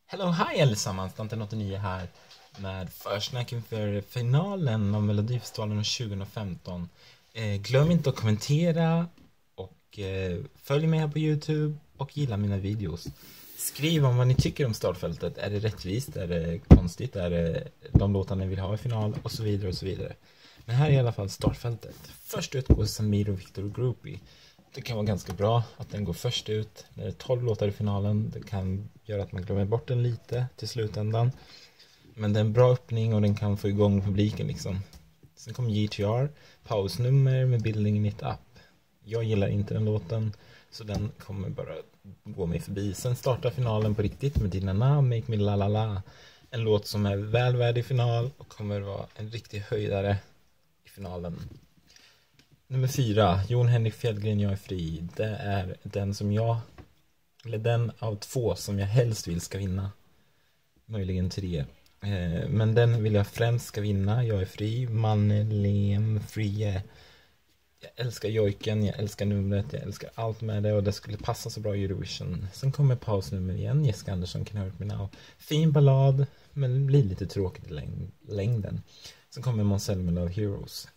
Hello, hi allesammans, Dante89 här med försnack inför finalen av Melodifestivalen 2015. Glöm inte att kommentera och följ mig här på YouTube och gilla mina videos. Skriv om vad ni tycker om startfältet. Är det rättvist? Är det konstigt? Är det de låtar ni vill ha i final? Och så vidare och så vidare. Men här är i alla fall startfältet. Först ut går Samir och Victor Groupie. Det kan vara ganska bra att den går först ut. När det är 12 låtar i finalen. Det kan göra att man glömmer bort den lite till slutändan. Men det är en bra öppning och den kan få igång publiken liksom. Sen kommer GTR. Pausnummer med Building It Up. Jag gillar inte den låten. Så den kommer bara gå mig förbi. Sen startar finalen på riktigt med Dinana, Make Me La La La. En låt som är väl värd i final och kommer vara en riktig höjdare i finalen. Nummer 4, Jon Henrik Fjällgren, Jag är fri. Det är den som jag, eller den av 2 som jag helst vill ska vinna. Möjligen 3. Men den vill jag främst ska vinna. Jag är fri, Manelem Frie. Jag älskar jojken, jag älskar numret, jag älskar allt med det och det skulle passa så bra i Eurovision. Sen kommer pausnummer igen, Jessica Andersson, Can Hurt Me Now. Fin ballad, men blir lite tråkigt i längden. Sen kommer Måns Zelmerlöw Love Heroes.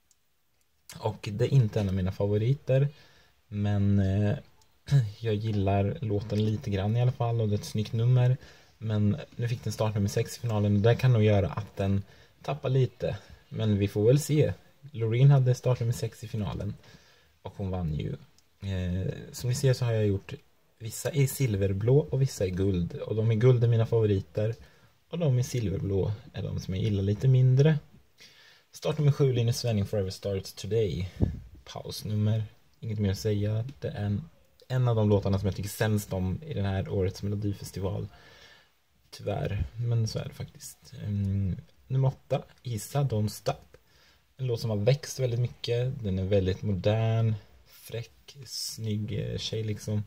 Och det är inte en av mina favoriter, men jag gillar låten lite grann i alla fall och det är ett snyggt nummer. Men nu fick den start nummer 6 i finalen och det kan nog göra att den tappar lite. Men vi får väl se. Loreen hade start nummer 6 i finalen och hon vann ju. Som ni ser så har jag gjort vissa i silverblå och vissa i guld. Och de i guld är mina favoriter och de i silverblå är de som jag gillar lite mindre. Start nummer 7, Linus Svenning, Forever Starts Today. Pausnummer, inget mer att säga. Det är en av de låtarna som jag tycker sämst om i den här årets Melodifestival. Tyvärr, men så är det faktiskt. Nummer 8, Isa, Don't Stop. En låt som har växt väldigt mycket. Den är väldigt modern, fräck, snygg tjej liksom.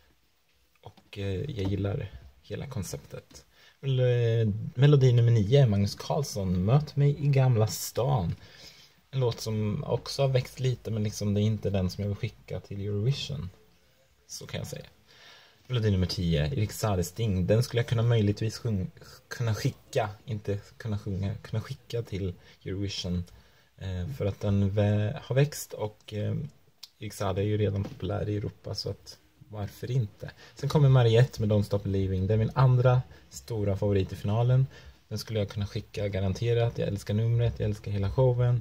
Och jag gillar hela konceptet. Melodi nummer 9, Magnus Carlsson, Möt mig i Gamla stan. En låt som också har växt lite, men liksom det är inte den som jag vill skicka till Eurovision. Så kan jag säga. Melodi nummer 10, Erik Saade Sting. Den skulle jag kunna möjligtvis kunna skicka, inte kunna sjunga, kunna skicka till Eurovision. För att den har växt och Erik Saade är ju redan populär i Europa, så att varför inte? Sen kommer Mariette med Don't Stop Believing. Det är min andra stora favorit i finalen. Den skulle jag kunna skicka garanterat. Jag älskar numret, jag älskar hela showen.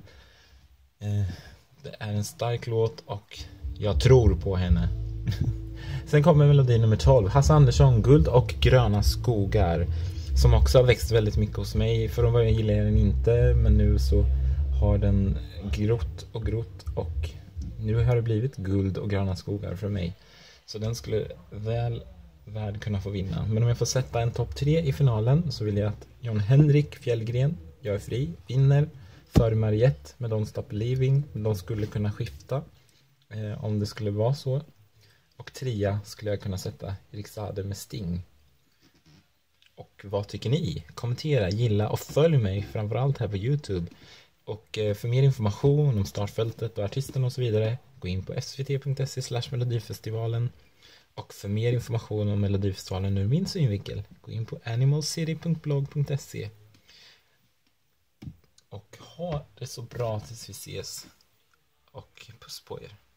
Det är en stark låt och jag tror på henne. Sen kommer melodi nummer 12, Hasse Andersson, Guld och gröna skogar. Som också har växt väldigt mycket hos mig. För att början gillar jag den inte, men nu så har den grott och nu har det blivit guld och gröna skogar för mig. Så den skulle väl värd kunna få vinna. Men om jag får sätta en topp 3 i finalen så vill jag att Jon Henrik Fjällgren, Jag är fri, vinner för Mariette med Don't Stop Believing. De skulle kunna skifta om det skulle vara så. Och 3 skulle jag kunna sätta Erik Saade med Sting. Och vad tycker ni? Kommentera, gilla och följ mig framförallt här på YouTube. Och för mer information om startfältet och artisten och så vidare, gå in på svt.se/melodifestivalen. Och för mer information om Melodifestivalen ur min synvinkel, gå in på animalcity.blog.se. Och ha det så bra tills vi ses. Och puss på er.